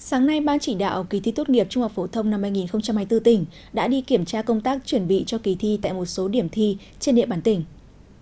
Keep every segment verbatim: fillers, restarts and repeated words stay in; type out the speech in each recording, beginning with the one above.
Sáng nay, Ban chỉ đạo kỳ thi tốt nghiệp trung học phổ thông năm hai nghìn không trăm hai mươi tư tỉnh đã đi kiểm tra công tác chuẩn bị cho kỳ thi tại một số điểm thi trên địa bàn tỉnh.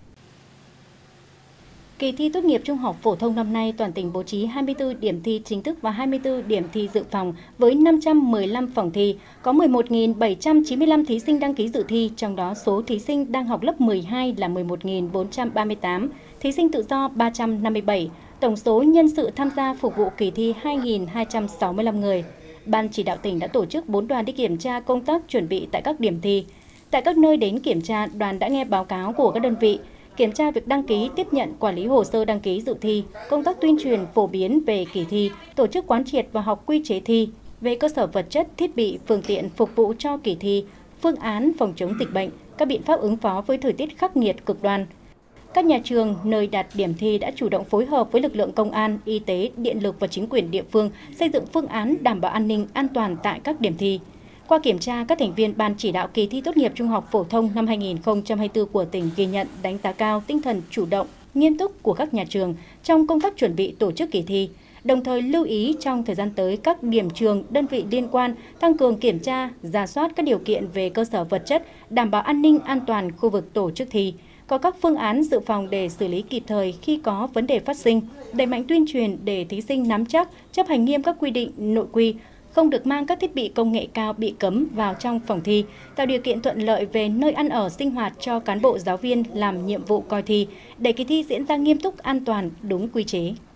Kỳ thi tốt nghiệp trung học phổ thông năm nay, toàn tỉnh bố trí hai mươi tư điểm thi chính thức và hai mươi tư điểm thi dự phòng với năm trăm mười lăm phòng thi, có mười một nghìn bảy trăm chín mươi lăm thí sinh đăng ký dự thi, trong đó số thí sinh đang học lớp mười hai là mười một nghìn bốn trăm ba mươi tám, thí sinh tự do ba trăm năm mươi bảy, tổng số nhân sự tham gia phục vụ kỳ thi hai nghìn hai trăm sáu mươi lăm người. Ban chỉ đạo tỉnh đã tổ chức bốn đoàn đi kiểm tra công tác chuẩn bị tại các điểm thi. Tại các nơi đến kiểm tra, đoàn đã nghe báo cáo của các đơn vị, kiểm tra việc đăng ký, tiếp nhận, quản lý hồ sơ đăng ký dự thi, công tác tuyên truyền phổ biến về kỳ thi, tổ chức quán triệt và học quy chế thi, về cơ sở vật chất, thiết bị, phương tiện phục vụ cho kỳ thi, phương án phòng chống dịch bệnh, các biện pháp ứng phó với thời tiết khắc nghiệt cực đoan. Các nhà trường nơi đặt điểm thi đã chủ động phối hợp với lực lượng công an, y tế, điện lực và chính quyền địa phương xây dựng phương án đảm bảo an ninh, an toàn tại các điểm thi. Qua kiểm tra, các thành viên Ban chỉ đạo kỳ thi tốt nghiệp trung học phổ thông năm hai nghìn không trăm hai mươi tư của tỉnh ghi nhận, đánh giá cao tinh thần chủ động, nghiêm túc của các nhà trường trong công tác chuẩn bị tổ chức kỳ thi, đồng thời lưu ý trong thời gian tới các điểm trường, đơn vị liên quan tăng cường kiểm tra, rà soát các điều kiện về cơ sở vật chất, đảm bảo an ninh an toàn khu vực tổ chức thi, có các phương án dự phòng để xử lý kịp thời khi có vấn đề phát sinh, đẩy mạnh tuyên truyền để thí sinh nắm chắc, chấp hành nghiêm các quy định nội quy, không được mang các thiết bị công nghệ cao bị cấm vào trong phòng thi, tạo điều kiện thuận lợi về nơi ăn ở sinh hoạt cho cán bộ giáo viên làm nhiệm vụ coi thi, để kỳ thi diễn ra nghiêm túc, an toàn, đúng quy chế.